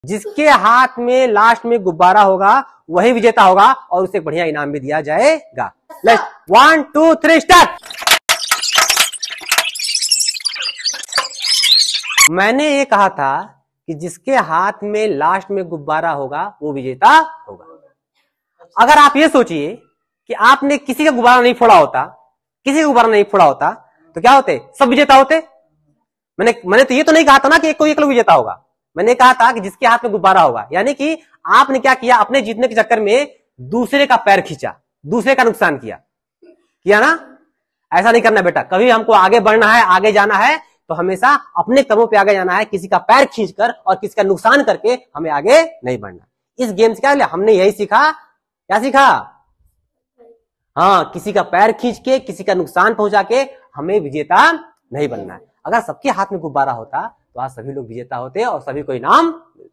जिसके हाथ में लास्ट में गुब्बारा होगा वही विजेता होगा और उसे बढ़िया इनाम भी दिया जाएगा। Let's 1 2 3 start. मैंने ये कहा था कि जिसके हाथ में लास्ट में गुब्बारा होगा वो विजेता होगा। अगर आप ये सोचिए कि आपने किसी का गुब्बारा नहीं फोड़ा होता, तो क्या होते? सब विजेता होते। मैंने तो ये तो नहीं कहा था ना कि कोई एक लोग विजेता होगा। मैंने कहा था कि जिसके हाथ में गुब्बारा होगा, यानी कि आपने क्या किया, अपने जीतने के चक्कर में दूसरे का पैर खींचा, दूसरे का नुकसान किया ना। ऐसा नहीं करना बेटा। कभी हमको आगे बढ़ना है, आगे जाना है तो हमेशा अपने कदमों पे आगे जाना है। किसी का पैर खींचकर और किसी का नुकसान करके हमें आगे नहीं बढ़ना। इस गेम से क्या हमने यही सीखा। क्या सीखा? हाँ, किसी का पैर खींच के, किसी का नुकसान पहुंचा के हमें विजेता नहीं बनना है। अगर सबके हाथ में गुब्बारा होता तो आज सभी लोग विजेता होते और सभी को इनाम मिलता।